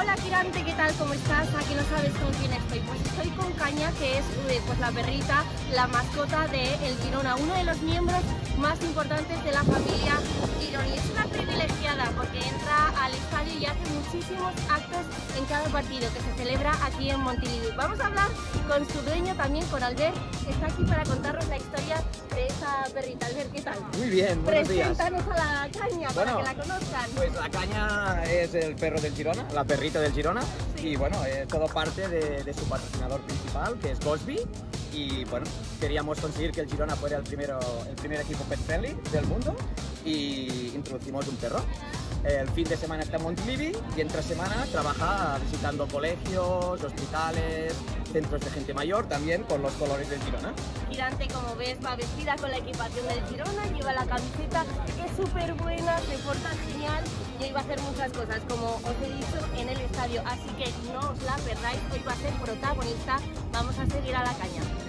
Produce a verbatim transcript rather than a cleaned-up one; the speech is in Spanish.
Hola Kirante, ¿qué tal? ¿Cómo estás? Aquí no sabes con quién estoy. Pues estoy con Caña, que es pues, la perrita, la mascota de El Girona, uno de los miembros más importantes de la familia Girona. Y es una privilegiada porque entra al estadio y hace muchísimos actos en cada partido que se celebra aquí en Montilivi. Vamos a hablar con su dueño también, con Albert, que está aquí para contarnos la historia de esta perrita. Albert, ¿qué tal? Muy bien, buenos días. Preséntanos a la Caña, bueno, para que la conozcan. Pues la Caña es el perro del Girona, la perrita del Girona, sí. Y bueno, es todo parte de, de su patrocinador principal, que es Gosby. Y bueno, queríamos conseguir que el Girona fuera el, primero, el primer equipo pet friendly del mundo y introducimos un perro. El fin de semana está en Montilivi y entre semana trabaja visitando colegios, hospitales, centros de gente mayor, también con los colores del Girona. Kirante, como ves, va vestida con la equipación del Girona, lleva la camiseta, es súper buena, se porta genial y hoy va a hacer muchas cosas, como os he dicho, en el estadio. Así que no os la perdáis, hoy va a ser protagonista. Vamos a seguir a la Caña.